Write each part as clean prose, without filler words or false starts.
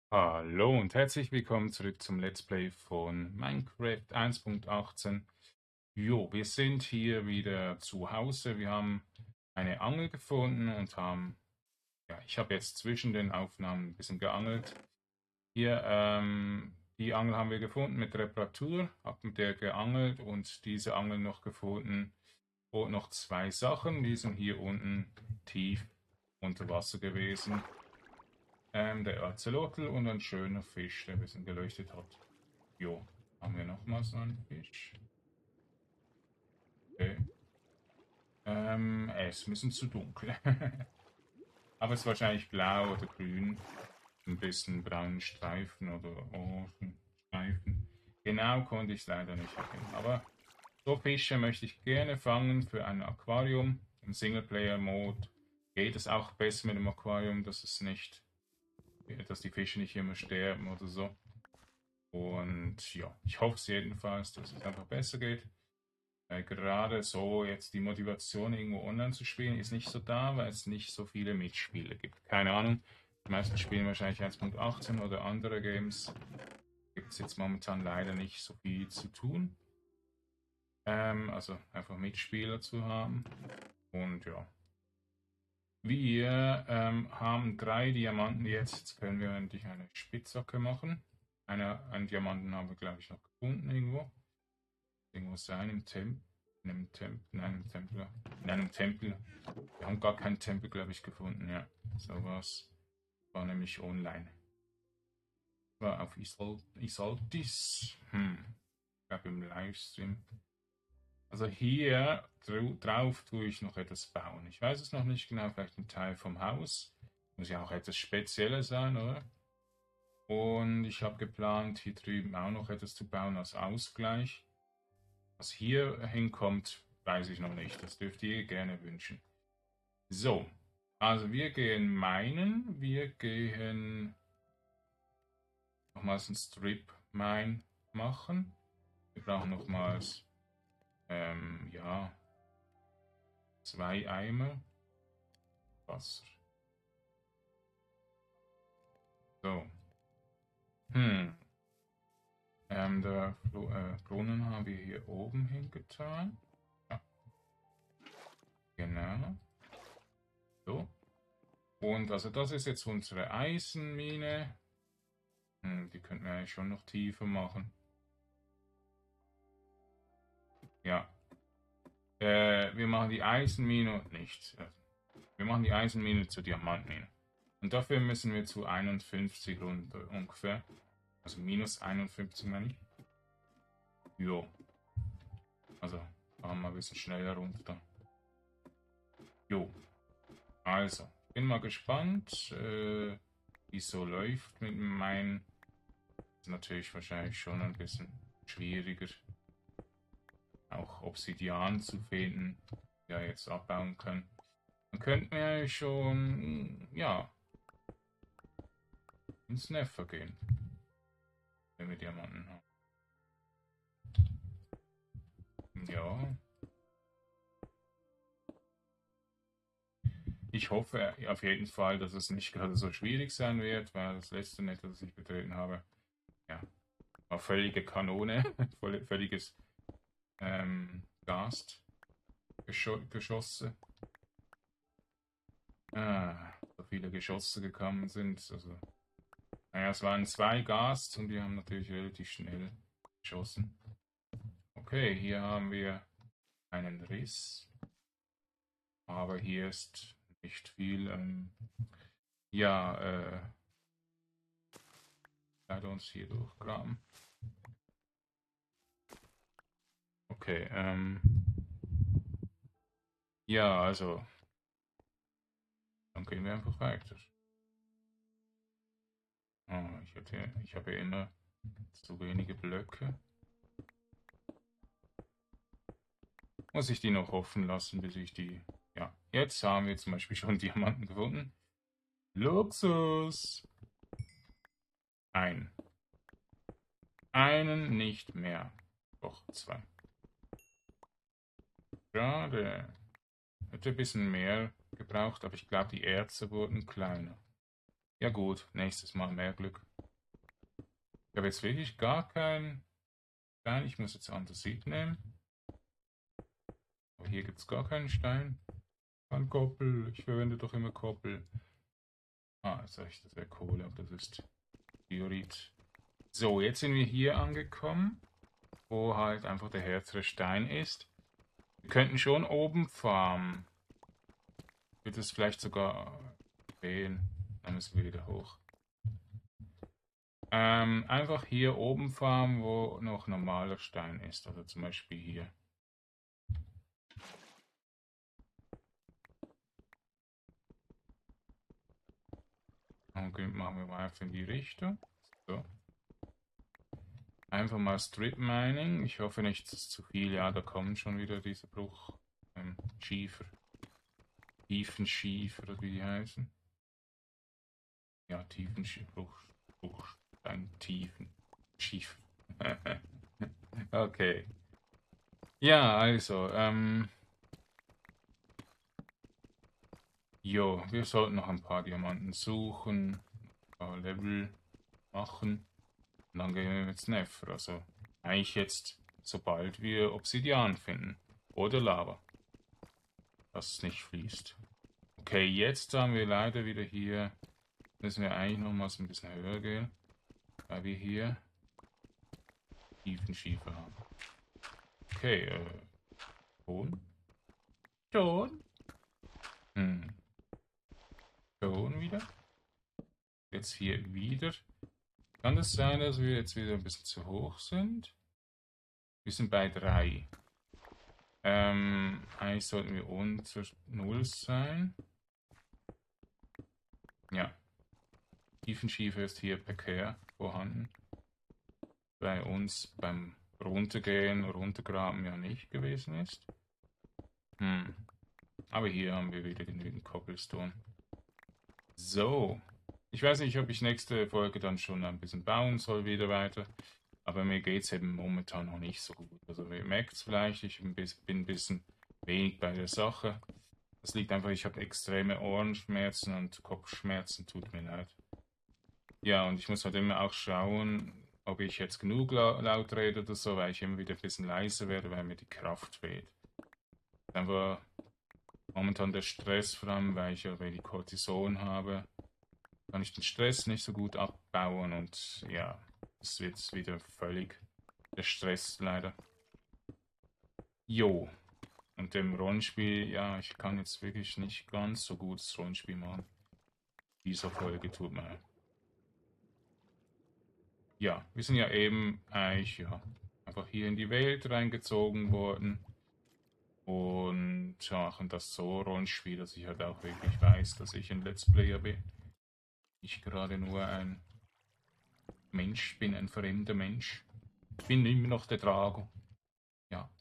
Hallo und herzlich willkommen zurück zum Let's Play von Minecraft 1.18. Jo, wir sind hier wieder zu Hause. Wir haben eine Angel gefunden und ich habe jetzt zwischen den Aufnahmen ein bisschen geangelt. Hier, die Angel haben wir gefunden mit Reparatur, habe mit der geangelt und diese Angel noch gefunden. Und noch zwei Sachen, die sind hier unten tief unter Wasser gewesen. Der Axolotl und ein schöner Fisch, der ein bisschen geleuchtet hat. Jo, haben wir nochmal so einen Fisch? Okay. Es ist ein bisschen zu dunkel. Aber es ist wahrscheinlich blau oder grün. Ein bisschen braunen Streifen oder orangen Streifen. Genau konnte ich es leider nicht erkennen. Aber so Fische möchte ich gerne fangen für ein Aquarium. Im Singleplayer-Mode geht es auch besser mit dem Aquarium, dass die Fische nicht immer sterben oder so. Und ja, ich hoffe es jedenfalls, dass es einfach besser geht. Gerade so jetzt die Motivation, irgendwo online zu spielen, ist nicht so da, weil es nicht so viele Mitspieler gibt. Keine Ahnung. Die meisten spielen wahrscheinlich 1.18 oder andere Games. Gibt es jetzt momentan leider nicht so viel zu tun. Also einfach Mitspieler zu haben. Und ja. Wir haben 3 Diamanten jetzt. Jetzt können wir endlich eine Spitzhacke machen. Einen Diamanten haben wir, glaube ich, noch gefunden irgendwo. Irgendwo sein im Tempel. In einem Tempel. Wir haben gar keinen Tempel, glaube ich, gefunden. Ja, sowas war nämlich online. War auf Isoltis. Ich glaube im Livestream. Also hier drauf tue ich noch etwas bauen. Ich weiß es noch nicht genau, vielleicht ein Teil vom Haus. Muss ja auch etwas Spezielles sein, oder? Und ich habe geplant, hier drüben auch noch etwas zu bauen als Ausgleich. Was hier hinkommt, weiß ich noch nicht. Das dürft ihr gerne wünschen. So, also wir gehen minen. Wir gehen nochmals einen Strip Mine machen. Wir brauchen nochmals, ja, 2 Eimer Wasser. So. Der Brunnen haben wir hier oben hingetan. Ja, genau. So. Und also das ist jetzt unsere Eisenmine. Die könnten wir eigentlich schon noch tiefer machen. Ja. Wir machen die Eisenmine nicht. Wir machen die Eisenmine zur Diamantmine. Und dafür müssen wir zu 51 runter ungefähr. Also minus 51 meine ich. Jo. Also fahren wir ein bisschen schneller runter. Jo. Also, bin mal gespannt, wie es so läuft mit meinem. Ist natürlich wahrscheinlich schon ein bisschen schwieriger, auch Obsidian zu finden, der jetzt abbauen kann. Dann könnten wir schon, ja, ins Nether gehen, wenn wir Diamanten haben. Ja. Ich hoffe auf jeden Fall, dass es nicht gerade so schwierig sein wird, weil das letzte Nether, das ich betreten habe, ja, war völlige Kanone, völliges Geschosse. So viele Geschosse gekommen sind. Also, naja, es waren 2 Gast und die haben natürlich relativ schnell geschossen. Okay, hier haben wir einen Riss. Aber hier ist nicht viel. Ja, leider uns hier durchgraben. Okay, ja, also, dann gehen wir einfach weiter. Oh, ich habe immer zu wenige Blöcke. Muss ich die noch offen lassen, bis ich die. Ja, jetzt haben wir zum Beispiel schon Diamanten gefunden. Luxus! Einen nicht mehr. Doch, 2. Schade. Hätte ein bisschen mehr gebraucht, aber ich glaube, die Erze wurden kleiner. Ja gut, nächstes Mal mehr Glück. habe jetzt wirklich gar keinen Stein. Ich muss jetzt Andesit nehmen. Aber hier gibt es gar keinen Stein. Ein Koppel. Ich verwende doch immer Koppel. Ah, das wäre Kohle, aber das ist Diorit. So, jetzt sind wir hier angekommen, wo halt einfach der härtere Stein ist. Wir könnten schon oben farmen. Wird es vielleicht sogar gehen. Dann müssen wir wieder hoch. Einfach hier oben farmen, wo noch normaler Stein ist. Also zum Beispiel hier. Und machen wir mal einfach in die Richtung. So. Einfach mal Strip Mining. Ich hoffe nicht, dass es zu viel. Ja, da kommen schon wieder diese Schiefer. Tiefenschiefer, oder wie die heißen. Ja, Tiefenschiefer. Tiefen. Schiefer. Okay. Ja, also, jo, wir sollten noch ein paar Diamanten suchen, ein paar Level machen und dann gehen wir ins Nether. Also eigentlich jetzt, sobald wir Obsidian finden oder Lava, dass es nicht fließt. Okay, jetzt haben wir leider wieder hier, müssen wir eigentlich nochmals ein bisschen höher gehen, weil wir hier Tiefenschiefer haben. Okay, Ton? Ton? Ton wieder. Jetzt hier wieder. Kann es sein, dass wir jetzt wieder ein bisschen zu hoch sind? Wir sind bei 3. Eigentlich sollten wir unter 0 sein. Ja. Tiefenschiefer ist hier prekär vorhanden. Bei uns beim Runtergehen, Runtergraben ja nicht gewesen ist. Aber hier haben wir wieder genügend Cobblestone. So. Ich weiß nicht, ob ich nächste Folge dann schon ein bisschen bauen soll, wieder weiter. Aber mir geht es eben momentan noch nicht so gut. Also ihr merkt es vielleicht, ich bin ein bisschen wenig bei der Sache. Das liegt einfach, ich habe extreme Ohrenschmerzen und Kopfschmerzen, tut mir leid. Ja, und ich muss halt immer auch schauen, ob ich jetzt genug laut rede oder so, weil ich immer wieder ein bisschen leiser werde, weil mir die Kraft fehlt. Einfach momentan der Stress, vor allem, weil ich ja wenig Cortison habe, kann ich den Stress nicht so gut abbauen und ja, es wird wieder völlig der Stress leider. Jo. Und im Rollenspiel, ja, ich kann jetzt wirklich nicht ganz so gut das Rollenspiel machen. Dieser Folge tut mir leid. Ja, wir sind ja eben eigentlich, ja, einfach hier in die Welt reingezogen worden und machen das so Rollenspiel, dass ich halt auch wirklich weiß, dass ich ein Let's Player bin. Ich gerade nur ein Mensch bin, ein fremder Mensch. Ich bin immer noch der Drago. Ja.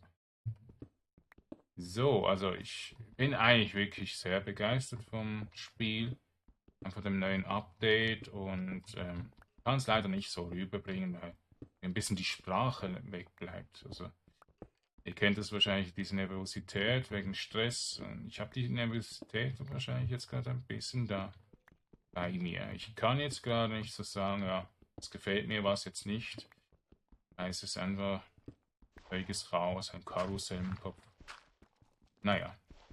So, also ich bin eigentlich wirklich sehr begeistert vom Spiel, von dem neuen Update und kann es leider nicht so rüberbringen, weil ein bisschen die Sprache wegbleibt. Also ihr kennt es wahrscheinlich, diese Nervosität wegen Stress. Und ich habe die Nervosität wahrscheinlich jetzt gerade ein bisschen da bei mir. Ich kann jetzt gerade nicht so sagen, ja, es gefällt mir was jetzt nicht. Es ist einfach völliges Chaos, ein Karussell im Kopf. Naja.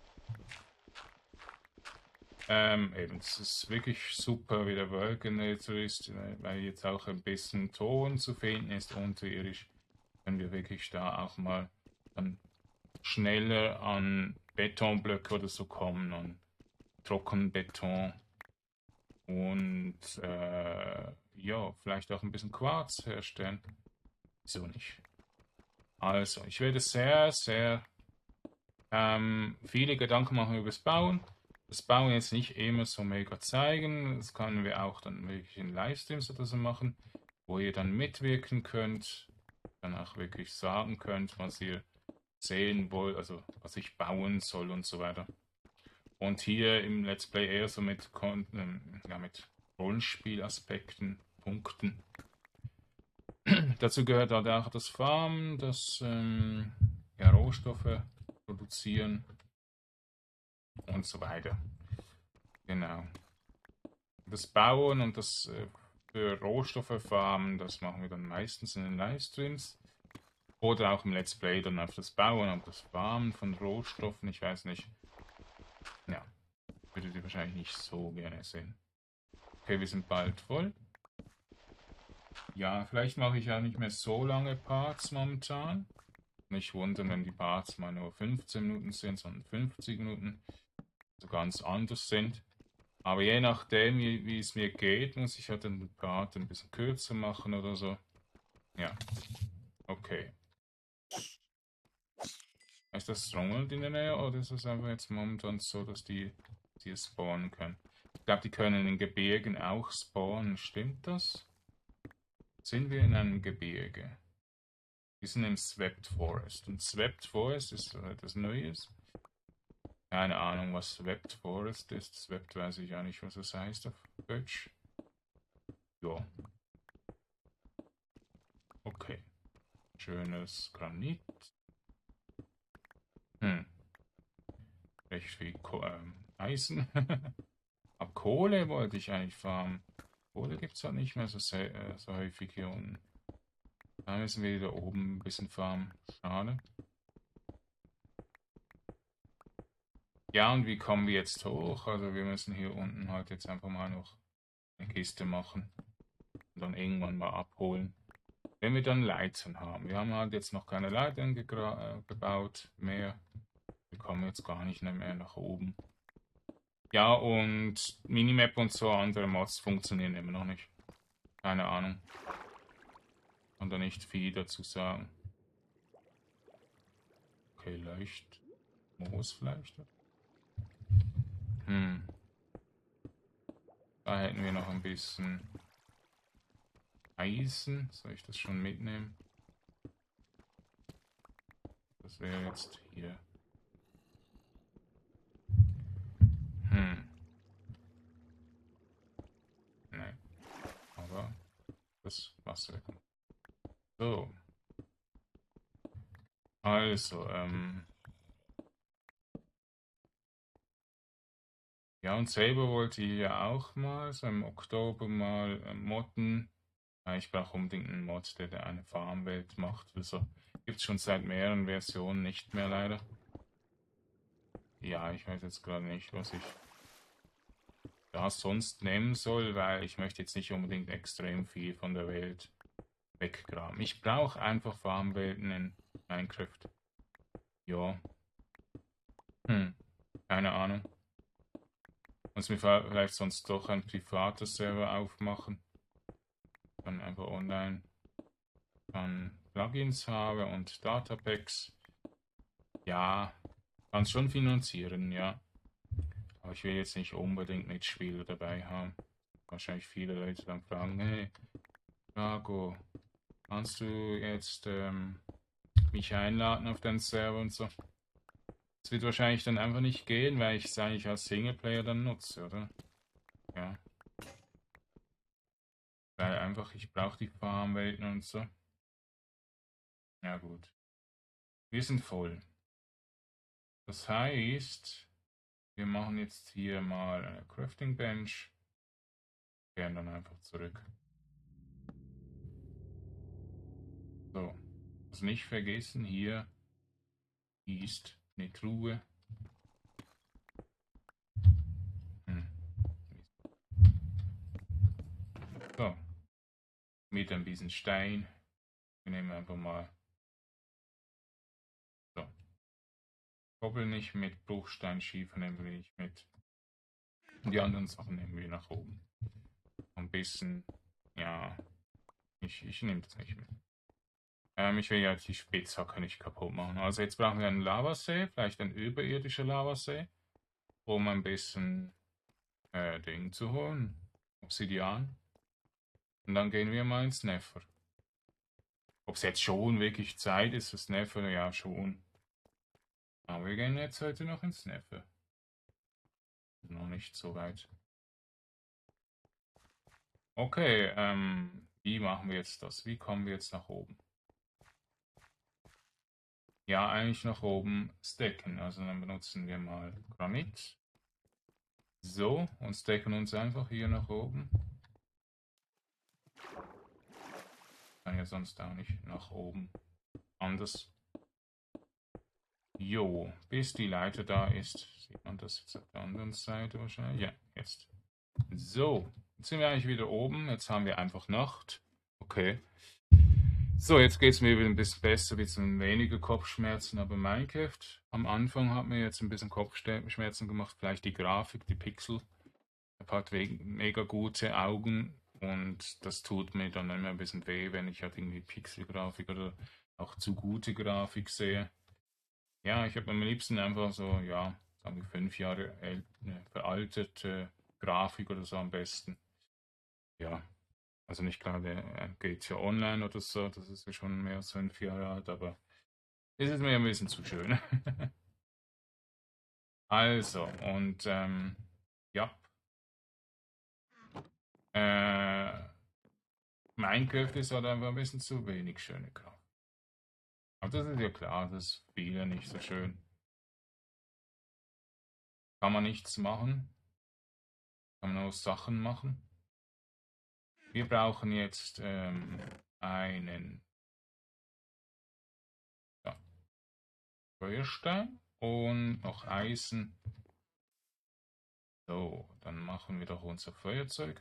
Eben, es ist wirklich super, wie der World Generator ist, weil jetzt auch ein bisschen Ton zu finden ist unterirdisch. Können wir wirklich da auch mal dann schneller an Betonblöcke oder so kommen und Trockenbeton und ja, vielleicht auch ein bisschen Quarz herstellen. Wieso nicht? Also, ich werde sehr viele Gedanken machen über das Bauen. Das Bauen jetzt nicht immer so mega zeigen. Das können wir auch dann wirklich in Livestreams oder so machen, wo ihr dann mitwirken könnt, dann auch wirklich sagen könnt, was ihr sehen wollt, also was ich bauen soll und so weiter. Und hier im Let's Play eher so mit Rollenspielaspekten, Punkten. Dazu gehört halt auch das Farmen, das ja, Rohstoffe produzieren und so weiter. Genau. Das Bauen und das für Rohstoffe farmen, das machen wir dann meistens in den Livestreams. Oder auch im Let's Play dann auf das Bauen, auf das Farmen von Rohstoffen, ich weiß nicht. Ja, würdet ihr wahrscheinlich nicht so gerne sehen. Okay, wir sind bald voll. Ja, vielleicht mache ich ja nicht mehr so lange Parts momentan. Nicht wundern, wenn die Parts mal nur 15 Minuten sind, sondern 50 Minuten. So ganz anders sind. Aber je nachdem, wie es mir geht, muss ich halt den Part ein bisschen kürzer machen oder so. Ja, okay. Ist das Stronghold in der Nähe oder ist es einfach jetzt momentan so, dass die hier spawnen können? Ich glaube, die können in Gebirgen auch spawnen. Stimmt das? Sind wir in einem Gebirge? Wir sind im Swept Forest. Und Swept Forest ist etwas Neues. Keine Ahnung, was Swept Forest ist. Swept weiß ich auch nicht, was das heißt auf Deutsch. Ja. Okay. Schönes Granit. Recht viel Eisen. Ab Kohle wollte ich eigentlich farmen. Kohle gibt es halt nicht mehr so häufig hier unten. Da müssen wir wieder oben ein bisschen farmen. Schade. Ja, und wie kommen wir jetzt hoch? Also wir müssen hier unten halt jetzt einfach mal noch eine Kiste machen. Und dann irgendwann mal abholen. Wenn wir dann Leitern haben. Wir haben halt jetzt noch keine Leitern gebaut mehr. Wir kommen jetzt gar nicht mehr nach oben. Ja, und Minimap und so andere Mods funktionieren immer noch nicht. Keine Ahnung. Kann da nicht viel dazu sagen. Okay, leicht. Moos vielleicht. Da hätten wir noch ein bisschen Eisen. Soll ich das schon mitnehmen? Das wäre jetzt hier. Nein. Aber das Wasser. So. Also, ja, und selber wollte ich ja auch mal, so im Oktober mal modden. Ja, ich brauche unbedingt einen Mod, der eine Farmwelt macht. Also gibt es schon seit mehreren Versionen nicht mehr leider. Ja, ich weiß jetzt gerade nicht, was ich da sonst nehmen soll, weil ich möchte jetzt nicht unbedingt extrem viel von der Welt weggraben. Ich brauche einfach Farmwelten in Minecraft. Ja. Keine Ahnung. Muss mir vielleicht sonst doch ein privates Server aufmachen. Dann einfach online dann Plugins habe und Datapacks. Ja, kann es schon finanzieren, ja. Aber ich will jetzt nicht unbedingt Mitspieler dabei haben. Wahrscheinlich viele Leute dann fragen, hey, Drago, kannst du jetzt mich einladen auf deinen Server und so? Das wird wahrscheinlich dann einfach nicht gehen, weil ich es eigentlich als Singleplayer dann nutze, oder? Ja. Weil einfach, ich brauche die Farmwelten und so. Ja gut. Wir sind voll. Das heißt, wir machen jetzt hier mal eine Crafting Bench. Kehren dann einfach zurück. So. Also nicht vergessen, hier ist eine Truhe. So. Mit ein bisschen Stein. Wir nehmen einfach mal. So. Koppel nicht mit, Bruchstein, Schiefer nehmen wir nicht mit. Und die anderen Sachen nehmen wir nach oben. Ein bisschen, ja, ich nehme das nicht mit. Ich will ja die Spitzhacke nicht kaputt machen. Also jetzt brauchen wir einen Lavasee, vielleicht ein überirdischer Lavasee, um ein bisschen Ding zu holen. Obsidian. Und dann gehen wir mal ins Nether. Ob es jetzt schon wirklich Zeit ist fürs Nether, ja schon. Aber wir gehen jetzt heute noch ins Nether. Noch nicht so weit. Okay, wie machen wir jetzt das? Wie kommen wir jetzt nach oben? Ja, eigentlich nach oben stacken. Also dann benutzen wir mal Granit. So, und stacken uns einfach hier nach oben. ja sonst auch nicht nach oben. Anders. Jo, bis die Leiter da ist. Sieht man das jetzt auf der anderen Seite wahrscheinlich? Ja, jetzt. So, jetzt sind wir eigentlich wieder oben. Jetzt haben wir einfach Nacht. Okay. So, jetzt geht es mir wieder ein bisschen besser, ein bisschen weniger Kopfschmerzen, aber Minecraft am Anfang hat mir jetzt ein bisschen Kopfschmerzen gemacht. Vielleicht die Grafik, die Pixel. Ich habe halt mega gute Augen und das tut mir dann immer ein bisschen weh, wenn ich halt irgendwie Pixelgrafik oder auch zu gute Grafik sehe. Ja, ich habe am liebsten einfach so, ja, sagen wir 5 Jahre veraltete Grafik oder so am besten. Ja, also nicht klar, der geht ja online oder so, das ist ja schon mehr als 5 Jahre alt, aber ist es mir ein bisschen zu schön. Also, und ja, äh, Minecraft ist halt einfach ein bisschen zu wenig schöne Grafik. Aber das ist ja klar, das ist viele nicht so schön. Kann man nichts machen, kann man nur Sachen machen. Wir brauchen jetzt einen ja, Feuerstein und noch Eisen. So, dann machen wir doch unser Feuerzeug.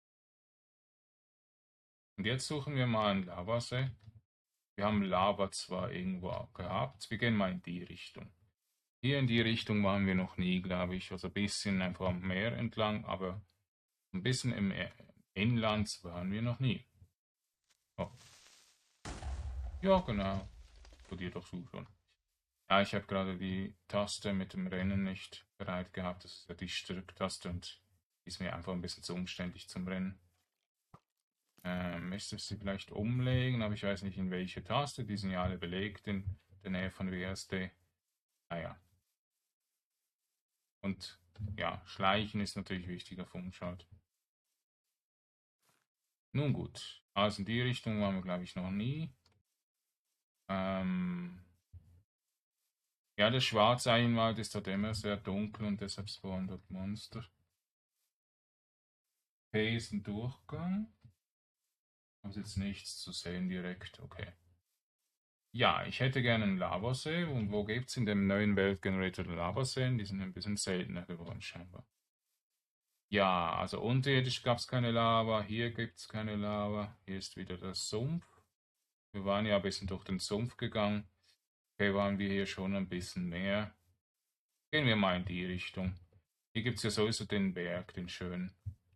Und jetzt suchen wir mal einen Lavasee. Wir haben Lava zwar irgendwo gehabt, wir gehen mal in die Richtung. Hier in die Richtung waren wir noch nie, glaube ich. Also ein bisschen einfach am Meer entlang, aber ein bisschen im Inland waren wir noch nie. Oh. Ja, genau. Zu dir doch so schon. Ja, ich habe gerade die Taste mit dem Rennen nicht bereit gehabt. Das ist ja die Stärktaste und die ist mir einfach ein bisschen zu umständlich zum Rennen. Müsste ich sie vielleicht umlegen, aber ich weiß nicht in welche Taste. Die sind ja alle belegt in der Nähe von WSD. Naja. Und ja, Schleichen ist natürlich wichtiger Funkschalt. Nun gut, also in die Richtung waren wir, glaube ich, noch nie. Ja, der Schwarzeisenwald ist dort immer sehr dunkel und deshalb spawnen dort Monster. Okay, ist ein Durchgang. Aber jetzt nichts zu sehen direkt, okay. Ja, ich hätte gerne einen Lavasee. Und wo gibt es in dem neuen Weltgenerator Lavaseen? Die sind ein bisschen seltener geworden, scheinbar. Ja, also unterirdisch gab es keine Lava, hier gibt es keine Lava. Hier ist wieder der Sumpf. Wir waren ja ein bisschen durch den Sumpf gegangen. Okay, waren wir hier schon ein bisschen mehr. Gehen wir mal in die Richtung. Hier gibt es ja sowieso den Berg, den schönen.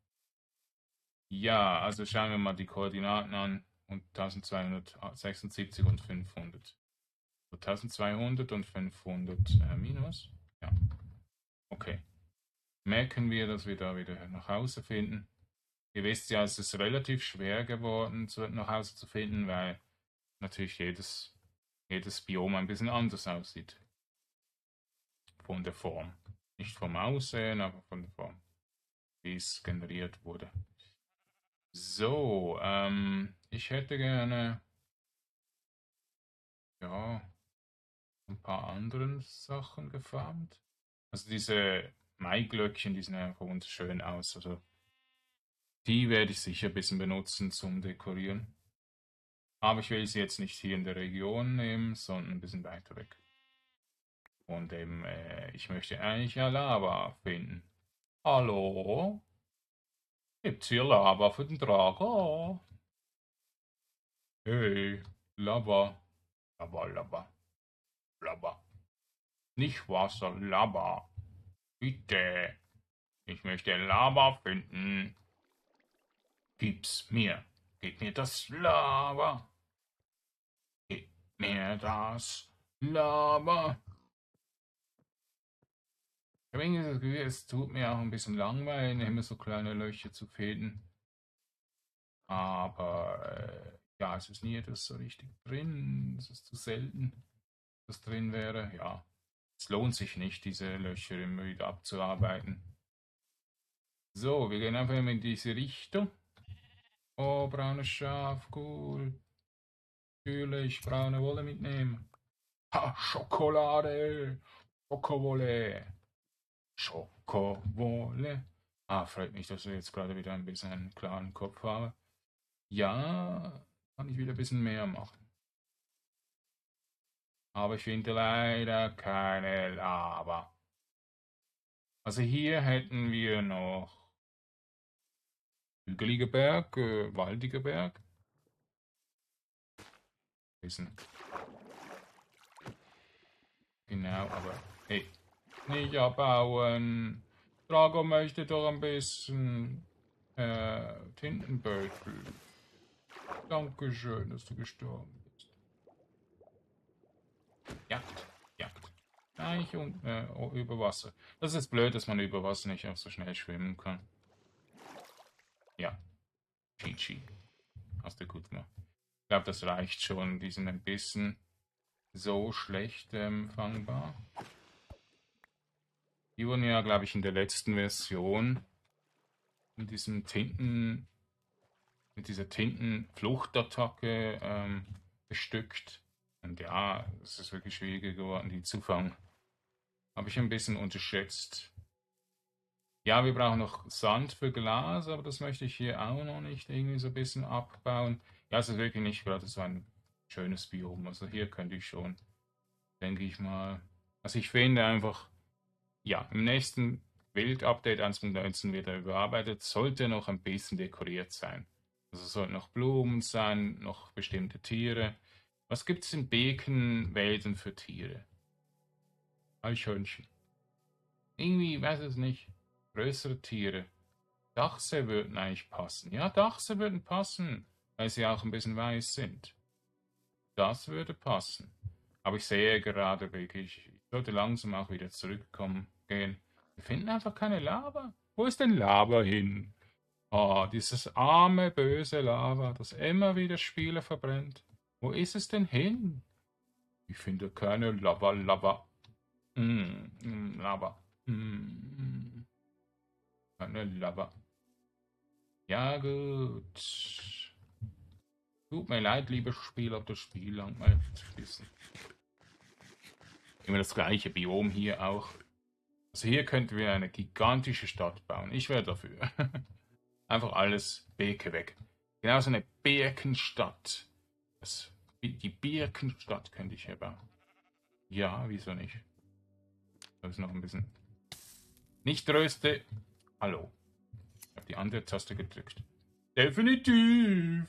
Ja, also schauen wir mal die Koordinaten an. Und 1276 und 500. So 1200 und 500 minus. Ja, okay. Merken wir, dass wir da wieder nach Hause finden. Ihr wisst ja, es ist relativ schwer geworden, nach Hause zu finden, weil natürlich jedes Biom ein bisschen anders aussieht. Von der Form. Nicht vom Aussehen, aber von der Form, wie es generiert wurde. So, ich hätte gerne, ja, ein paar andere Sachen gefarmt. Also diese Maiglöckchen, die sehen einfach wunderschön aus. Also die werde ich sicher ein bisschen benutzen zum Dekorieren. Aber ich will sie jetzt nicht hier in der Region nehmen, sondern ein bisschen weiter weg. Und eben, ich möchte eigentlich ja Lava finden. Hallo? Gibt's hier Lava für den Drago? Hey, Lava. Lava, Lava, Lava. Nicht Wasser, Lava. Bitte. Ich möchte Lava finden. Gib's mir. Gib mir das Lava. Gib mir das Lava. Ich habe irgendwie das Gefühl, es tut mir auch ein bisschen langweilig, immer so kleine Löcher zu finden. Aber ja, es ist nie etwas so richtig drin. Es ist zu selten, dass drin wäre. Ja, es lohnt sich nicht, diese Löcher immer wieder abzuarbeiten. So, wir gehen einfach immer in diese Richtung. Oh, braunes Schaf, cool. Natürlich, braune Wolle mitnehmen. Ha, Schokolade. Schokowolle. Schokowolle. Ah, freut mich, dass ich jetzt gerade wieder ein bisschen einen klaren Kopf habe. Ja, Kann ich wieder ein bisschen mehr machen. Aber ich finde leider keine Lava. Also hier hätten wir noch hügeliger Berg, waldiger Berg. Bisschen. Genau, aber hey, nicht abbauen. Drago möchte doch ein bisschen Tintenbeutel. Dankeschön, dass du gestorben bist. Jagd, Jagd. Eigentlich über Wasser. Das ist blöd, dass man über Wasser nicht auch so schnell schwimmen kann. Ja, GG. Hast du gut gemacht. Ich glaube, das reicht schon. Die sind ein bisschen so schlecht fangbar. Die wurden ja, glaube ich, in der letzten Version mit diesem mit dieser Tintenfluchtattacke bestückt. Und ja, es ist wirklich schwieriger geworden, die zu fangen. Habe ich ein bisschen unterschätzt. Ja, wir brauchen noch Sand für Glas, aber das möchte ich hier auch noch nicht irgendwie so ein bisschen abbauen. Ja, es ist wirklich nicht gerade so ein schönes Biom. Also hier könnte ich schon, denke ich mal. Also ich finde einfach, ja, im nächsten Wild-Update 1.19 wird er überarbeitet, sollte noch ein bisschen dekoriert sein. Also es sollten noch Blumen sein, noch bestimmte Tiere. Was gibt es in Bekenwäldern für Tiere? Eichhörnchen. Irgendwie, weiß es nicht. Größere Tiere. Dachse würden eigentlich passen. Ja, Dachse würden passen, weil sie auch ein bisschen weiß sind. Das würde passen. Aber ich sehe gerade wirklich, ich sollte langsam auch wieder zurückkommen gehen. Wir finden einfach keine Lava. Wo ist denn Lava hin? Ah, dieses arme, böse Lava, das immer wieder Spiele verbrennt. Wo ist es denn hin? Ich finde keine Lava. Lava. Keine Lava. Ja, gut. Tut mir leid, liebes Spiel, ob das Spiel langweilig ist. Immer das gleiche Biom hier auch. Also hier könnten wir eine gigantische Stadt bauen. Ich wäre dafür. Einfach alles Birke weg. Genau so eine Birkenstadt. Die Birkenstadt könnte ich hier bauen. Ja, wieso nicht? Das ist noch ein bisschen. Nicht Röste. Hallo. Ich habe die andere Taste gedrückt. Definitiv.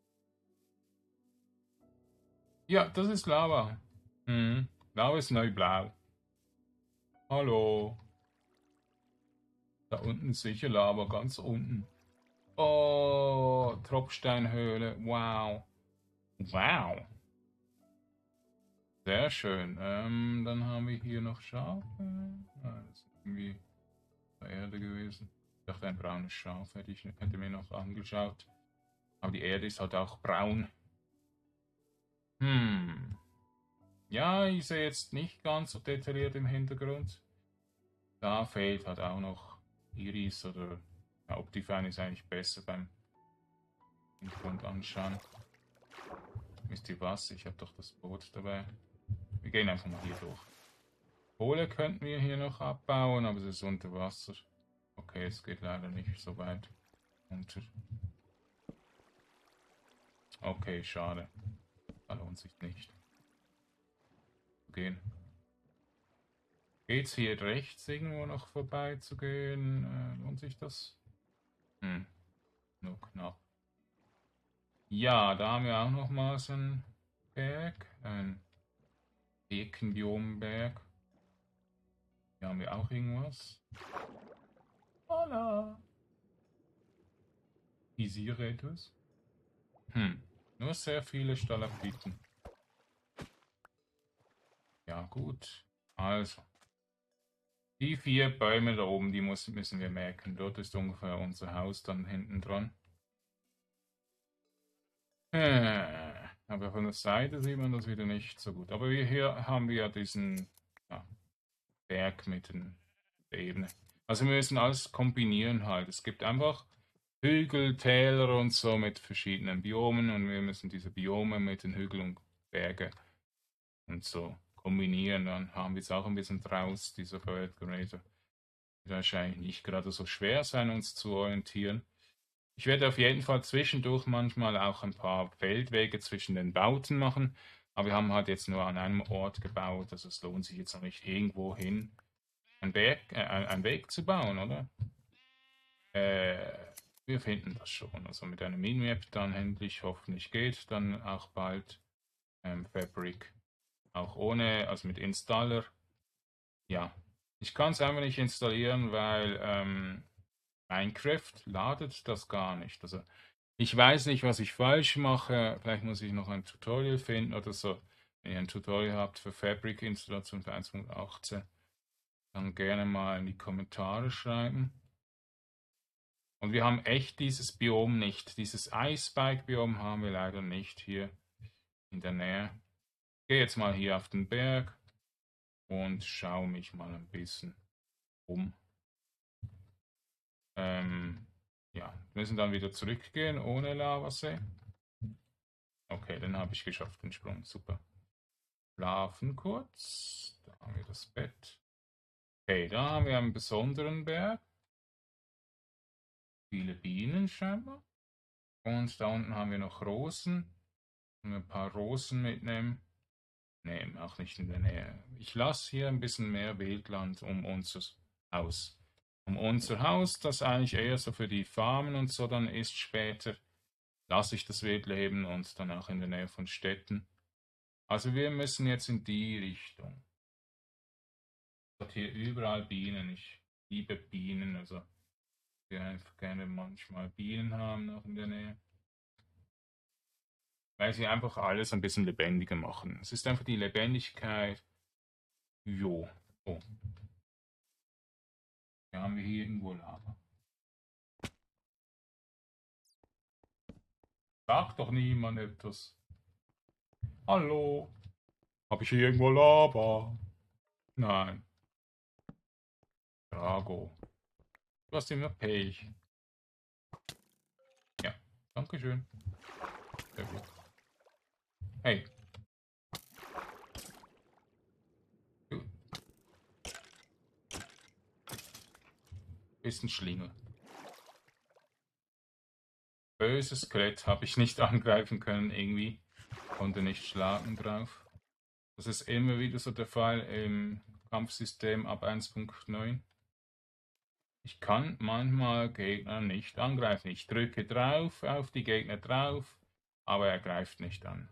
Ja, das ist Lava. Lava ist neu blau. Hallo. Da unten ist sicher Lava, ganz unten. Oh, Tropfsteinhöhle. Wow. Wow. Sehr schön. Dann haben wir hier noch Schafe. Ah, das ist irgendwie Erde gewesen. Ich dachte, ein braunes Schaf hätte mir noch angeschaut. Aber die Erde ist halt auch braun. Ja, ich sehe jetzt nicht ganz so detailliert im Hintergrund. Da fehlt halt auch noch Iris oder ja, Optifine ist eigentlich besser beim Hintergrund anschauen. Wisst ihr was? Ich habe doch das Boot dabei. Wir gehen einfach mal hier durch. Kohle könnten wir hier noch abbauen, aber es ist unter Wasser. Okay, es geht leider nicht so weit unter. Okay, schade. Da lohnt sich nicht. Gehen. Geht's hier rechts irgendwo noch vorbei zu gehen? Lohnt sich das? Nur knapp. Ja, da haben wir auch noch mal so einen Berg. Ein Ekenbiomberg. Hier haben wir auch irgendwas. Hola. Isiretus. Nur sehr viele Stalaktiten. Ja, gut. Also. Die 4 Bäume da oben, die müssen wir merken. Dort ist ungefähr unser Haus dann hinten dran. Aber von der Seite sieht man das wieder nicht so gut. Aber hier haben wir ja diesen ja, Berg mit der Ebene. Also wir müssen alles kombinieren halt. Es gibt einfach Hügel, Täler und so mit verschiedenen Biomen und wir müssen diese Biome mit den Hügeln und Berge und so kombinieren. Dann haben wir es auch ein bisschen draus, dieser Feuergeräte. Wird wahrscheinlich nicht gerade so schwer sein, uns zu orientieren. Ich werde auf jeden Fall zwischendurch manchmal auch ein paar Feldwege zwischen den Bauten machen. Aber wir haben halt jetzt nur an einem Ort gebaut. Also es lohnt sich jetzt noch nicht irgendwo hin einen Weg zu bauen, oder? Wir finden das schon. Also mit einer Minimap dann endlich hoffentlich geht dann auch bald Fabric. Auch ohne, also mit Installer. Ja, ich kann es einfach nicht installieren, weil Minecraft ladet das gar nicht. Also ich weiß nicht, was ich falsch mache. Vielleicht muss ich noch ein Tutorial finden oder so. Wenn ihr ein Tutorial habt für Fabric-Installation für 1.18, dann gerne mal in die Kommentare schreiben. Und wir haben echt dieses Biom nicht. Dieses Eisberg-Biom haben wir leider nicht hier in der Nähe. Ich gehe jetzt mal hier auf den Berg und schaue mich mal ein bisschen um. Ja, wir müssen dann wieder zurückgehen ohne Lavasee. Okay, dann habe ich geschafft, den Sprung. Super. Schlafen kurz. Da haben wir das Bett. Okay, da haben wir einen besonderen Berg. Viele Bienen scheinbar. Und da unten haben wir noch Rosen. Und ein paar Rosen mitnehmen. Nee, auch nicht in der Nähe. Ich lasse hier ein bisschen mehr Wildland um unser Haus. Um unser Haus, das eigentlich eher so für die Farmen und so dann ist später, lasse ich das Wildleben und dann auch in der Nähe von Städten. Also wir müssen jetzt in die Richtung. Es hat hier überall Bienen. Ich liebe Bienen, also wir einfach gerne manchmal Bienen haben noch in der Nähe. Weil sie einfach alles ein bisschen lebendiger machen. Es ist einfach die Lebendigkeit. Jo. Oh, hier haben wir hier irgendwo Lava. Sagt doch niemand etwas. Hallo? Habe ich hier irgendwo Lava? Nein. Drago. Du hast immer Pech. Ja, danke schön. Sehr gut. Hey. Du bist ein Schlingel. Böses Skelett habe ich nicht angreifen können irgendwie. Konnte nicht schlagen drauf. Das ist immer wieder so der Fall im Kampfsystem ab 1.9. Ich kann manchmal Gegner nicht angreifen. Ich drücke drauf auf die Gegner drauf, aber er greift nicht an.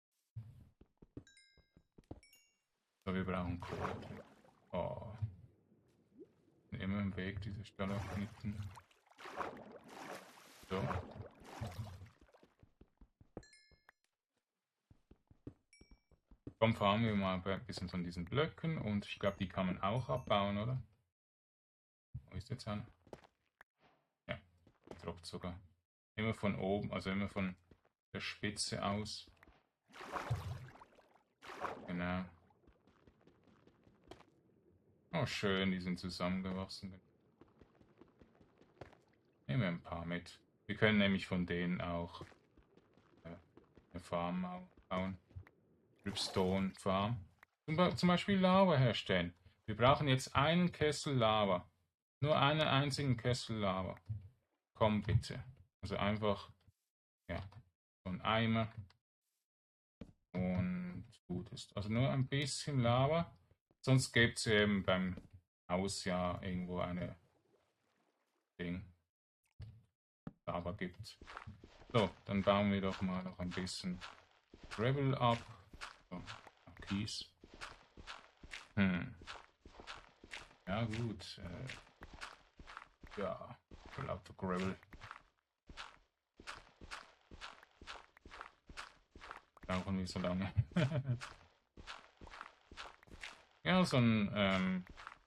So, wir brauchen Kohle. Oh. Immer im Weg, diese Stalagniten. So. Komm, fahren wir mal ein bisschen von diesen Blöcken und ich glaube, die kann man auch abbauen, oder? Wo ist jetzt an? Ja, droppt sogar. Immer von oben, also immer von der Spitze aus. Genau. Oh, schön, die sind zusammengewachsen. Nehmen wir ein paar mit. Wir können nämlich von denen auch eine Farm bauen. Dripstone Farm. Zum Beispiel Lava herstellen. Wir brauchen jetzt einen Kessel Lava. Nur einen einzigen Kessel Lava. Komm bitte. Also einfach, ja, so ein Eimer. Und gut ist. Also nur ein bisschen Lava. Sonst gibt es eben beim Haus ja irgendwo eine Ding. Lava gibt. So, dann bauen wir doch mal noch ein bisschen Gravel ab. So, Kies. Ja gut. Ja, lauter Gravel. Brauchen wir so lange. Ja, so ein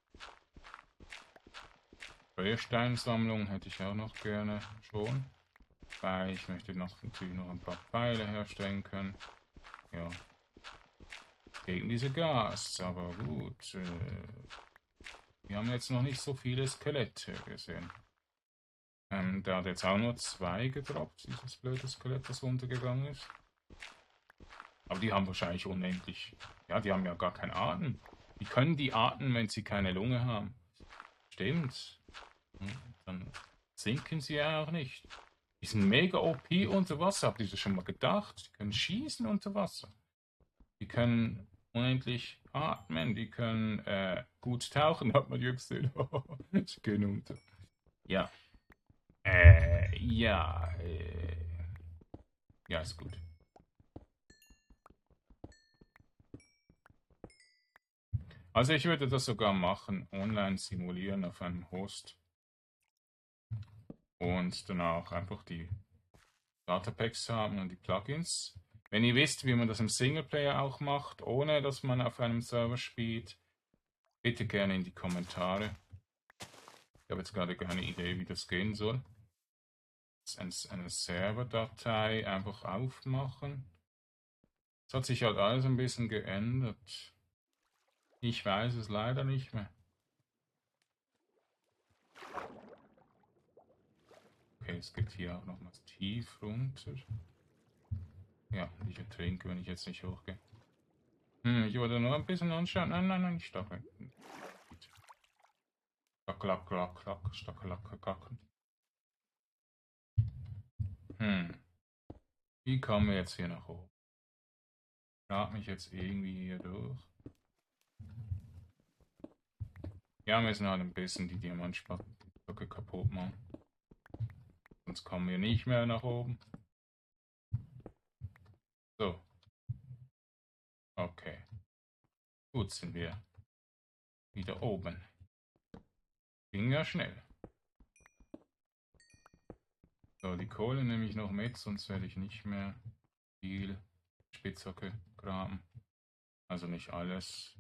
Feuersteinsammlung hätte ich auch noch gerne schon. Weil ich möchte natürlich noch ein paar Pfeile herstellen können. Ja. Gegen diese Gas, aber gut. Wir haben jetzt noch nicht so viele Skelette gesehen. Der hat jetzt auch nur 2 gedroppt, dieses blöde Skelett, das runtergegangen ist. Aber die haben wahrscheinlich unendlich. Ja, die haben ja gar keinen Atem. Wie können die atmen, wenn sie keine Lunge haben? Stimmt. Dann sinken sie ja auch nicht. Die sind mega OP unter Wasser. Habt ihr das schon mal gedacht? Die können schießen unter Wasser. Die können unendlich atmen. Die können gut tauchen, hat man ja gesehen. Sie gehen unter. Ja. Ja. Ja, ist gut. Also ich würde das sogar machen, online simulieren auf einem Host und dann auch einfach die Datapacks haben und die Plugins. Wenn ihr wisst, wie man das im Singleplayer auch macht, ohne dass man auf einem Server spielt, bitte gerne in die Kommentare. Ich habe jetzt gerade keine Idee, wie das gehen soll. Eine Serverdatei einfach aufmachen. Es hat sich halt alles ein bisschen geändert. Ich weiß es leider nicht mehr. Okay, es geht hier auch nochmals tief runter. Ja, ich ertrinke, wenn ich jetzt nicht hochgehe. Ich wollte nur ein bisschen anschauen. Nein, nein, nein, ich stacke. Klack, klack, klack, klack, klack. Wie kommen wir jetzt hier nach oben? Ich frage mich jetzt irgendwie hier durch. Ja, wir müssen halt ein bisschen die Diamantstacke kaputt machen. Sonst kommen wir nicht mehr nach oben. So. Okay. Gut, sind wir wieder oben. Ging ja schnell. So, die Kohle nehme ich noch mit, sonst werde ich nicht mehr viel Spitzhacke graben. Also nicht alles.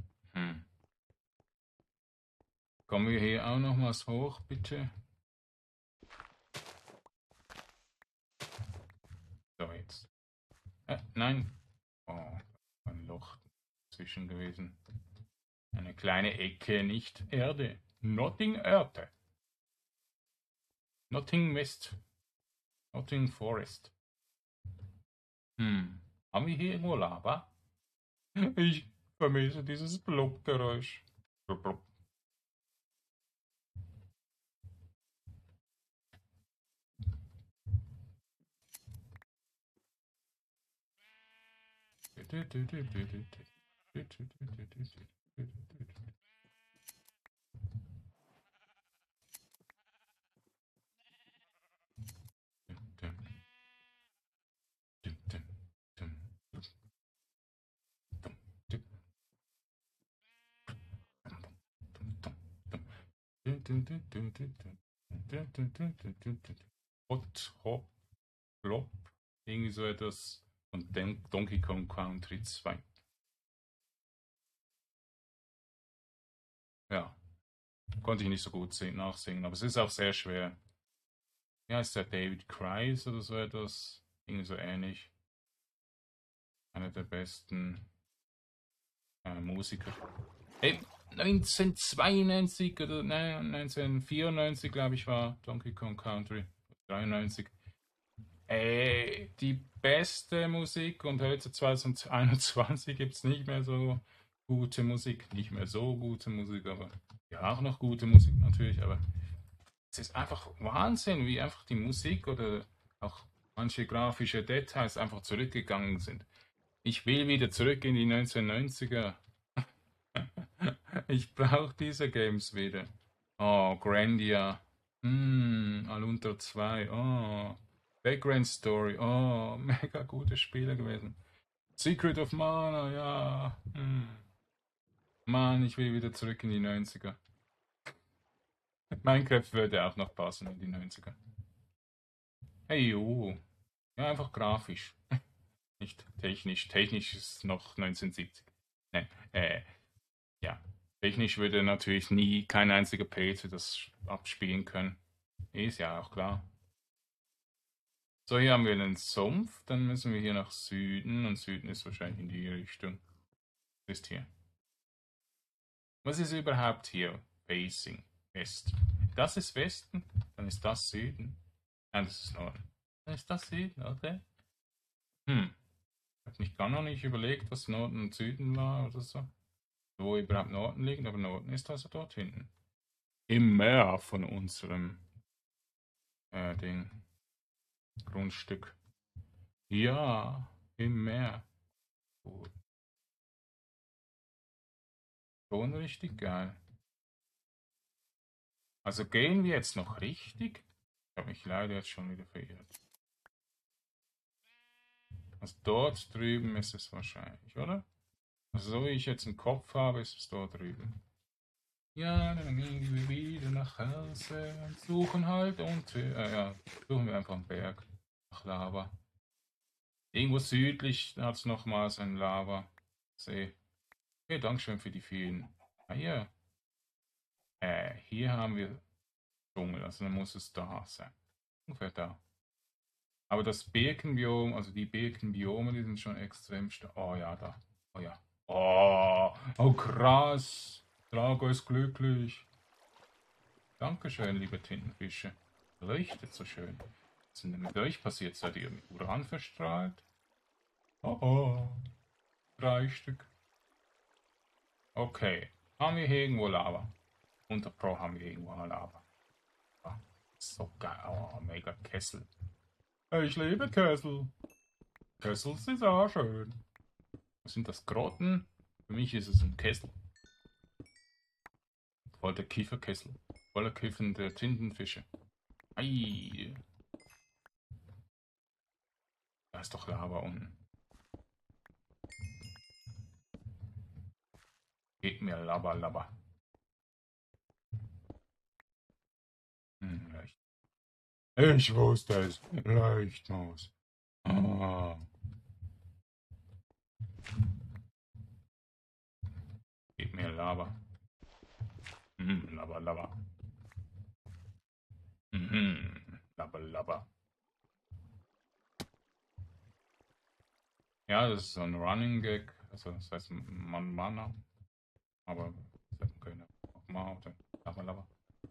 Kommen wir hier auch nochmals hoch, bitte. So, jetzt. Nein. Oh, ein Loch dazwischen gewesen. Eine kleine Ecke, nicht Erde. Nothing Erde. Nothing Mist. Nothing Forest. Haben wir hier irgendwo Lava? Ich vermisse dieses Blub-Geräusch. Blub, blub. Hot, hop, flop, irgendwie so etwas. Und dann Donkey Kong Country 2. Ja, konnte ich nicht so gut nachsingen, aber es ist auch sehr schwer. Ja, ist der David Kreis oder so etwas? Irgendwie so ähnlich. Einer der besten Musiker. Hey, 1992 oder nein, 1994, glaube ich, war Donkey Kong Country. 93. Die beste Musik und heute 2021 gibt es nicht mehr so gute Musik. Nicht mehr so gute Musik, aber ja, auch noch gute Musik natürlich, aber es ist einfach Wahnsinn, wie einfach die Musik oder auch manche grafische Details einfach zurückgegangen sind. Ich will wieder zurück in die 1990er. Ich brauche diese Games wieder. Oh, Grandia. Alunter 2. Oh, Background Story. Oh, mega gute Spiele gewesen. Secret of Mana, ja. Mann, ich will wieder zurück in die 90er. Minecraft würde auch noch passen in die 90er. Hey, jo. Ja, einfach grafisch. Nicht technisch. Technisch ist noch 1970. Nein, ja. Technisch würde natürlich nie kein einziger PC das abspielen können. Ist ja auch klar. So, hier haben wir einen Sumpf. Dann müssen wir hier nach Süden. Und Süden ist wahrscheinlich in die Richtung. Ist hier. Was ist überhaupt hier? Facing. West. Das ist Westen. Dann ist das Süden. Nein, das ist Norden. Dann ist das Süden, okay? Ich habe nicht gar noch nicht überlegt, was Norden und Süden war oder so. Wo überhaupt Norden liegt, aber Norden ist also dort hinten. Im Meer von unserem Ding. Grundstück. Ja, im Meer. Gut. Schon richtig geil. Also gehen wir jetzt noch richtig? Ich habe mich leider jetzt schon wieder verirrt. Also dort drüben ist es wahrscheinlich, oder? Also so wie ich jetzt im Kopf habe, ist es dort drüben. Ja, dann gehen wir wieder nach Hause und suchen halt und ja, suchen wir einfach einen Berg nach Lava. Irgendwo südlich hat es nochmals einen Lava-See. Okay, Dankeschön für die vielen. Ah, hier haben wir Dschungel, also dann muss es da sein. Ungefähr da. Aber das Birkenbiom, also die Birkenbiome, die sind schon extrem stark. Oh ja, da. Oh ja. Oh, krass. Drago ist glücklich. Dankeschön, liebe Tintenfische. Leuchtet so schön. Was ist denn mit euch passiert? Seid ihr mit Uran verstrahlt? Oh. 3 Stück. Okay. Haben wir hier irgendwo Lava? Unter Pro haben wir irgendwo Lava. Ah, so geil. Oh, mega Kessel. Ich liebe Kessel. Kessel sind auch schön. Was sind das? Grotten? Für mich ist es ein Kessel. Voll der Kieferkessel. Voller kiffende Tintenfische. Ei. Da ist doch Lava unten. Gib mir Lava, Lava. Leicht. Ich wusste es. Leichtmaus. Ah. Gib mir Lava. Lava, Lava. Lava, Lava. Ja, das ist so ein Running Gag. Also das heißt Mana. Aber das können nochmal. Lava, Lava.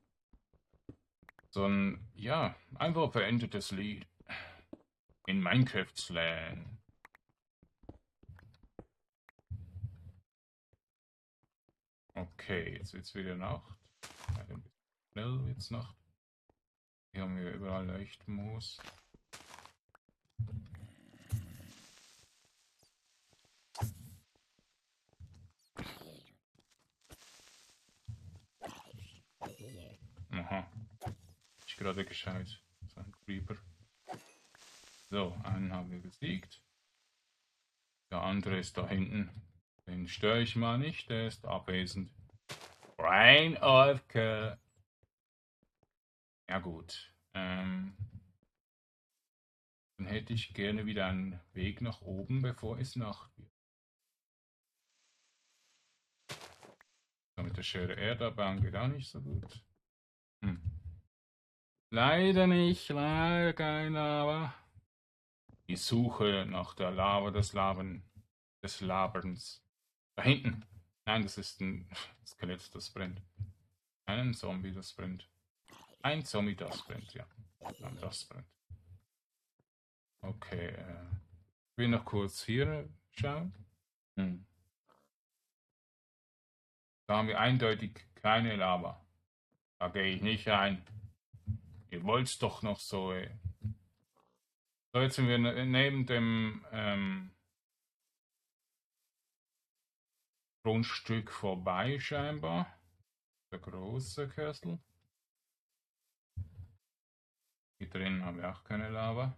So ein, ja, einfach verändertes Lied. In Minecraft-Slang. Okay, jetzt wird's wieder Nacht. Ja, ein bisschen schnell wird's Nacht. Hier haben wir überall Leuchtmoos. Aha, ich gerade gescheit. So ein Creeper. So, einen haben wir besiegt. Der andere ist da hinten. Den störe ich mal nicht, der ist abwesend. Brain AFK. Ja gut. Dann hätte ich gerne wieder einen Weg nach oben, bevor es Nacht wird. So, mit der Schere Erde abbauen geht auch nicht so gut. Leider nicht, leider kein Lava. Die Suche nach der Lava des Laberns. Da hinten. Nein, das ist ein Skelett, das brennt. Ein Zombie, das brennt. Ein Zombie, das brennt, ja. Nein, das brennt. Okay, ich will noch kurz hier schauen. Da haben wir eindeutig keine Lava. Da gehe ich nicht rein. Ihr wollt's doch noch so. So, jetzt sind wir neben dem Grundstück vorbei scheinbar. Der große Kessel. Hier drin haben wir auch keine Lava.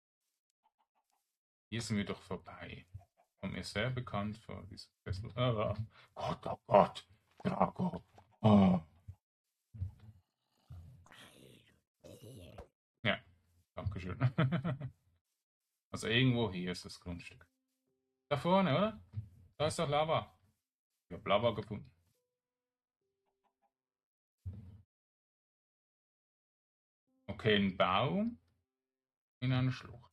Hier sind wir doch vorbei. Kommt mir sehr bekannt vor, dieser Kessel. Oh Gott, oh Gott. Drago. Oh. Ja, danke schön. Also irgendwo hier ist das Grundstück. Da vorne, oder? Da ist doch Lava. Ich habe Lava gefunden. Okay, ein Baum in einer Schlucht.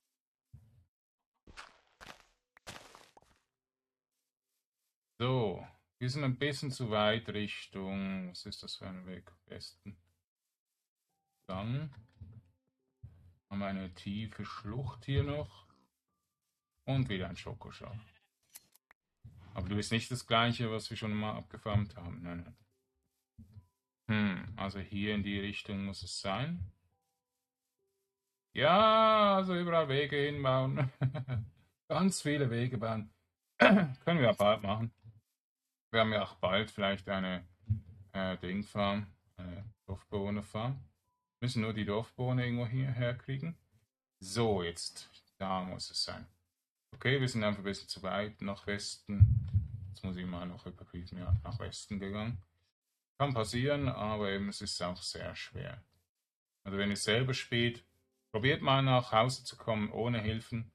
So, wir sind ein bisschen zu weit Richtung. Was ist das für ein Weg? Westen. Dann haben wir eine tiefe Schlucht hier noch. Und wieder ein Schokoschaf. Aber du bist nicht das gleiche, was wir schon mal abgefarmt haben. Nein, nein. Also hier in die Richtung muss es sein. Ja, also überall Wege hinbauen. Ganz viele Wege bauen. Können wir ja bald machen. Wir haben ja auch bald vielleicht eine Dingfarm, Dorfbewohnerfarm. Müssen nur die Dorfbewohner irgendwo hierher kriegen. So, jetzt, da muss es sein. Okay, wir sind einfach ein bisschen zu weit nach Westen. Jetzt muss ich mal noch überprüfen, ja, nach Westen gegangen. Kann passieren, aber eben es ist auch sehr schwer. Also wenn ihr selber spielt, probiert mal nach Hause zu kommen ohne Hilfen.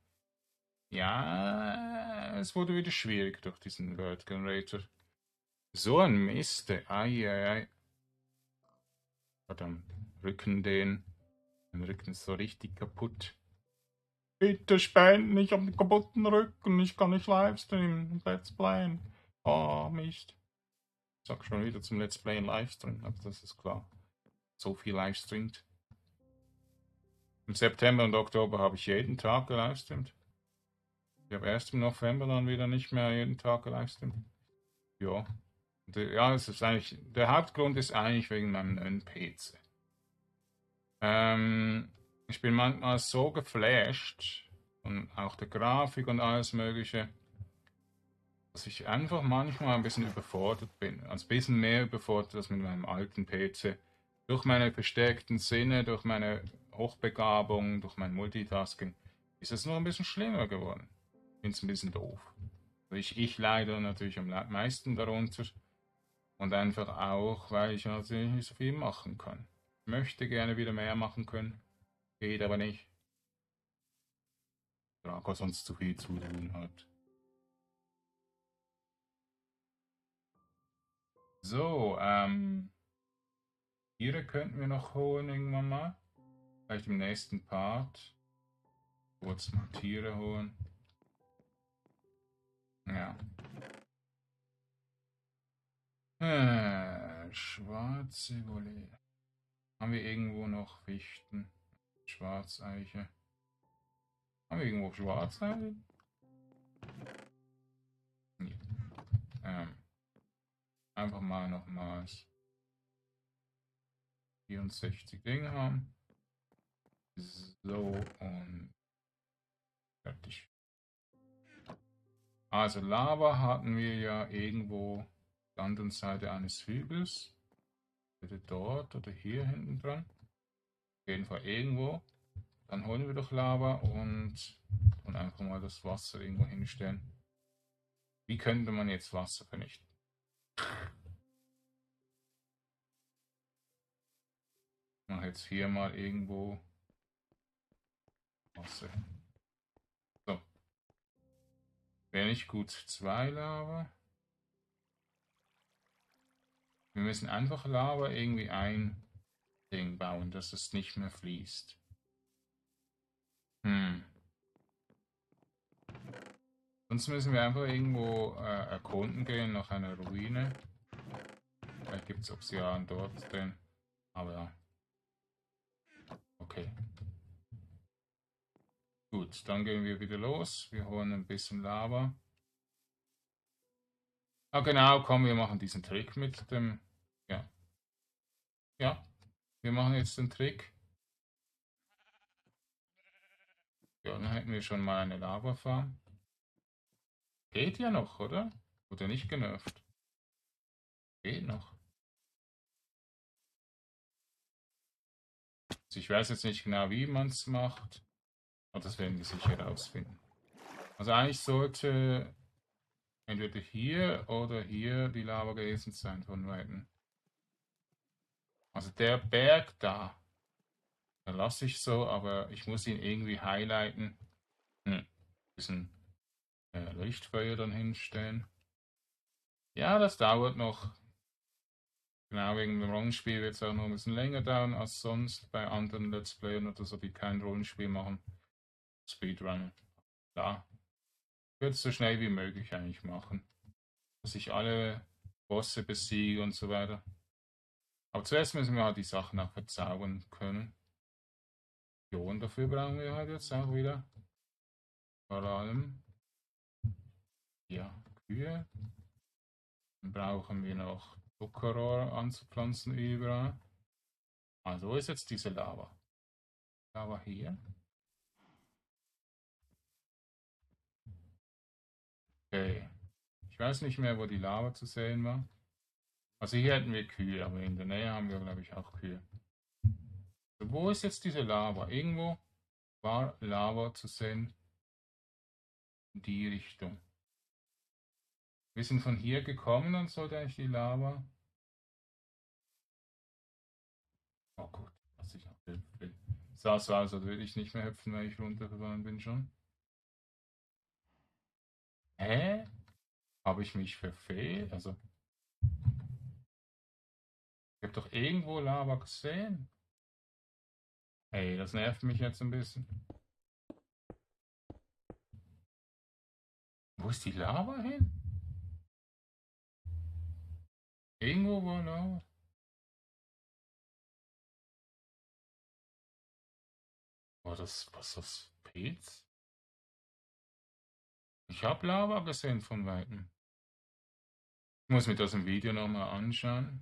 Ja, es wurde wieder schwierig durch diesen Word Generator. So ein Mist. Ei. Verdammt. Rücken den. Mein Rücken ist so richtig kaputt. Bitte spenden, ich habe einen kaputten Rücken. Ich kann nicht Livestreamen. Let's Playen. Oh, Mist. Ich sag schon wieder zum Let's Playen Livestream, aber das ist klar. So viel livestreamt. Im September und Oktober habe ich jeden Tag gelivestreamt. Ich habe erst im November dann wieder nicht mehr jeden Tag gelivestreamt. Ja. Ja, es ist eigentlich, der Hauptgrund ist eigentlich wegen meinem neuen PC. Ich bin manchmal so geflasht und auch der Grafik und alles Mögliche, dass ich einfach manchmal ein bisschen überfordert bin. Also ein bisschen mehr überfordert als mit meinem alten PC. Durch meine verstärkten Sinne, durch meine Hochbegabung, durch mein Multitasking ist es nur ein bisschen schlimmer geworden. Ich finde es ein bisschen doof. Ich leide natürlich am meisten darunter und einfach auch, weil ich natürlich nicht so viel machen kann. Ich möchte gerne wieder mehr machen können, geht aber nicht. Draco sonst zu viel zu tun hat. So, Tiere könnten wir noch holen irgendwann mal. Vielleicht im nächsten Part. Kurz mal Tiere holen. Ja. Schwarze Wolle. Haben wir irgendwo noch Fichten? Schwarzeiche. Haben wir irgendwo Schwarzeiche? Nee. Einfach mal nochmals 64 Dinge haben. So und fertig. Also Lava hatten wir ja irgendwo auf der anderen Seite eines Hügels. Bitte dort oder hier hinten dran. Auf jeden Fall irgendwo. Dann holen wir doch Lava und einfach mal das Wasser irgendwo hinstellen. Wie könnte man jetzt Wasser vernichten? Ich mache jetzt hier mal irgendwo Wasser hin. So. Wäre nicht gut 2 Lava. Wir müssen einfach Lava irgendwie ein Ding bauen, dass es nicht mehr fließt. Sonst müssen wir einfach irgendwo erkunden gehen nach einer Ruine. Vielleicht gibt es Obsidian dort drin. Aber ja. Okay. Gut, dann gehen wir wieder los. Wir holen ein bisschen Lava. Ah genau, komm, wir machen diesen Trick mit dem... Ja. Ja. Wir machen jetzt den Trick. Ja, dann hätten wir schon mal eine Lava-Farm. Geht ja noch, oder? Wurde nicht genervt. Geht noch. Also ich weiß jetzt nicht genau, wie man es macht. Aber das werden wir sicher herausfinden. Also eigentlich sollte entweder hier oder hier die Lava gewesen sein von Weitem. Also der Berg da, da lasse ich so, aber ich muss ihn irgendwie highlighten. Bisschen Lichtfeuer dann hinstellen. Ja, das dauert noch. Genau wegen dem Rollenspiel wird es auch noch ein bisschen länger dauern als sonst bei anderen Let's Playern oder so, die kein Rollenspiel machen. Speedrun. Da wird es so schnell wie möglich eigentlich machen. Dass ich alle Bosse besiege und so weiter. Aber zuerst müssen wir halt die Sachen auch verzaubern können. Ja, und dafür brauchen wir halt jetzt auch wieder vor allem ja, Kühe. Dann brauchen wir noch Zuckerrohr anzupflanzen überall. Also wo ist jetzt diese Lava? Lava hier. Okay. Ich weiß nicht mehr, wo die Lava zu sehen war. Also hier hätten wir Kühe, aber in der Nähe haben wir, glaube ich, auch Kühe. So, wo ist jetzt diese Lava? Irgendwo war Lava zu sehen in die Richtung. Wir sind von hier gekommen, dann sollte eigentlich die Lava. Oh gut, dass ich noch hüpfen will. Sah so aus, als würde ich nicht mehr hüpfen, weil ich runtergefallen bin schon. Hä? Habe ich mich verfehlt? Also, ich habe doch irgendwo Lava gesehen. Hey, das nervt mich jetzt ein bisschen. Wo ist die Lava hin? Irgendwo war Lava. War das, was das Pilz? Ich habe Lava gesehen von Weitem. Ich muss mir das im Video nochmal anschauen.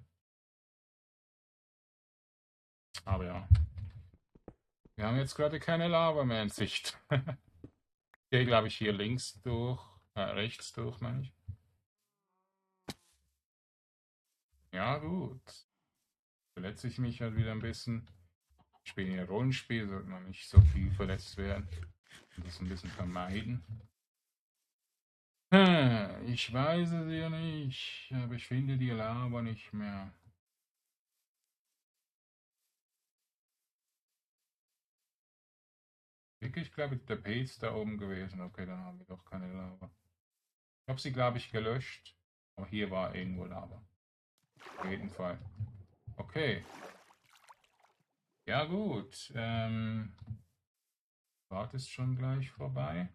Aber ja, wir haben jetzt gerade keine Lava mehr in Sicht. Ich gehe, glaube ich, hier links durch, rechts durch, meine ich. Ja, gut. Verletze ich mich halt wieder ein bisschen. Ich spiele hier Rollenspiel, sollte man nicht so viel verletzt werden. Und das ein bisschen vermeiden. Ich weiß es ja nicht, aber ich finde die Lava nicht mehr. Wirklich, glaube ich, der Pilz da oben gewesen. Okay, dann haben wir doch keine Lava. Ich habe sie, glaube ich, gelöscht. Aber hier war irgendwo Lava. Auf jeden Fall. Okay. Ja, gut. Fahrt ist schon gleich vorbei.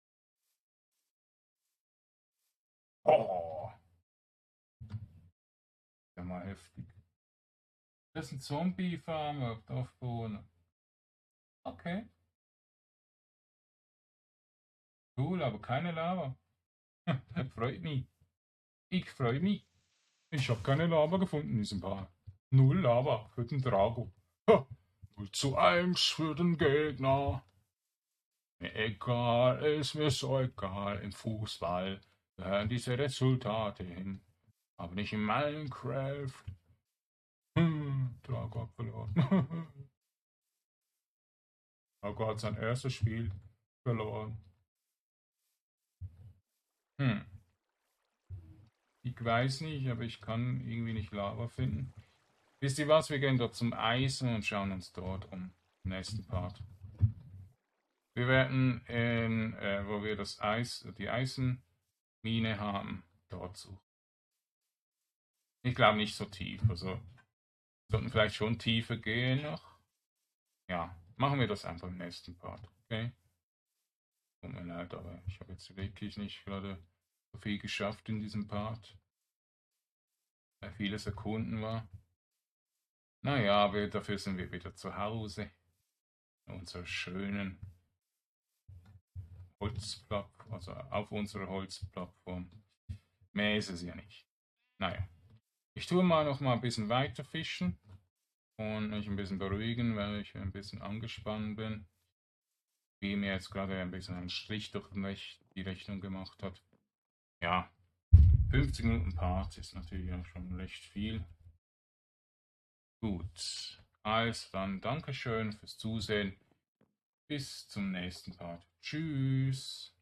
Oh, ja mal heftig. Das ist ein Zombie-Farm auf Dorfbewohner. Okay, cool, aber keine Lava. Freut mich. Ich freue mich. Ich habe keine Lava gefunden in diesem Part. Null Lava für den Drago. Ha, 0:1 für den Gegner. Mir egal, ist mir so egal. Im Fußball gehören diese Resultate hin. Aber nicht in Minecraft. Drago hat verloren. Drago hat sein erstes Spiel verloren. Hm. Ich weiß nicht, aber ich kann irgendwie nicht Lava finden. Wisst ihr was? Wir gehen dort zum Eisen und schauen uns dort um. Im nächsten Part. Wir werden, wo wir das Eis, die Eisenmine haben, dort suchen. Ich glaube nicht so tief. Also sollten vielleicht schon tiefer gehen noch. Ja, machen wir das einfach im nächsten Part. Okay? Tut mir leid, aber ich habe jetzt wirklich nicht gerade so viel geschafft in diesem Part. Weil vieles erkunden war. Naja, aber dafür sind wir wieder zu Hause. In unserer schönen Holzplattform, also auf unserer Holzplattform. Mehr ist es ja nicht. Naja, ich tue mal noch mal ein bisschen weiter fischen und mich ein bisschen beruhigen, weil ich ein bisschen angespannt bin. Wie mir jetzt gerade ein bisschen einen Strich durch die Rechnung gemacht hat. Ja, 50 Minuten Part ist natürlich auch schon recht viel. Gut, also dann Dankeschön fürs Zusehen. Bis zum nächsten Part. Tschüss.